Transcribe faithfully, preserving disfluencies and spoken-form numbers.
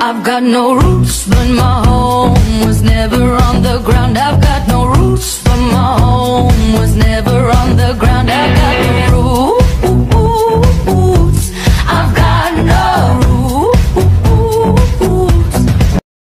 I've got no roots, but my home was never on the ground. I've got no